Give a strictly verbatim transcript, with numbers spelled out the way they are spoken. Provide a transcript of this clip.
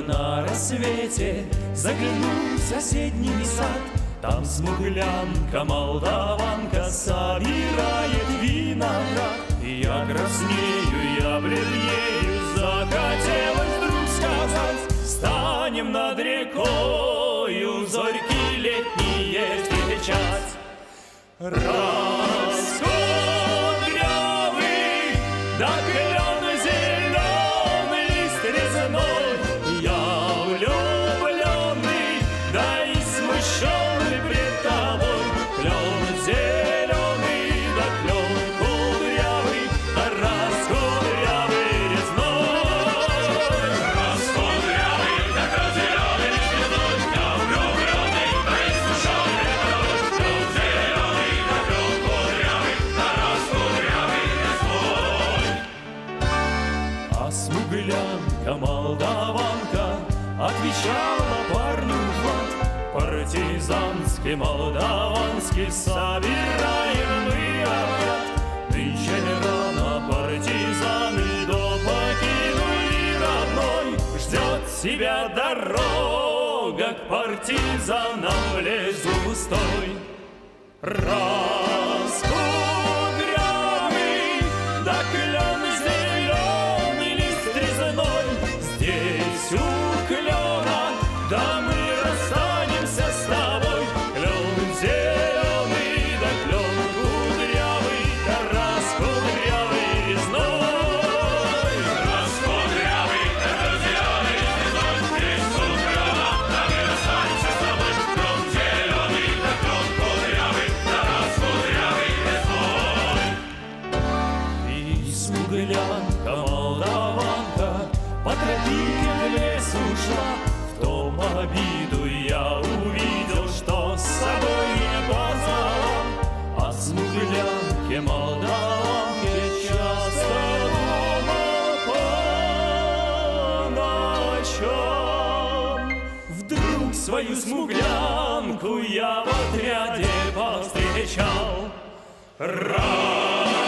на рассвете загляну в соседний сад. Там смуглянка, молдаванка собирает виноград. Я краснею, я бледнею, захотелось вдруг сказать: станем над рекою зорьки летние встречать. Раскудрявый, да клен зеленый, лист резной, я влюбленный, да и смущенный пред тобой. Клен зеленый, да клен кудрявый, да раскудрявый резной. Раскудрявый, да клен зеленый, лист резной, я влюбленный, да и смущенный пред тобой. Клен зеленый, да клен кудрявый, да раскудрявый резной. А смуглянка, молдаванка отвечала парню Влад: партизанский, молдаванский собираем мы отряд. Нынче рано партизаны до покинули родной. Ждет себя дорога к партизанам в лес густой. Раскудрявый, да клен зеленый, лист резной, здесь у клена, да мы расстанемся с тобой. Клен зеленый, да клен кудрявый, да раскудрявый резной. Раскудрявый, да клен зеленый, лист резной, здесь у клена, да мы расстанемся с тобой. Клен зеленый, да клен кудрявый, да раскудрявый резной. И смуглянка, молдаванка по тропинке в лес ушла. В том обиду я увидел, что с собой не позвала. А смуглянке, молдаванке часто дома по ночам. Вдруг свою смуглянку я в отряде повстречал. Раз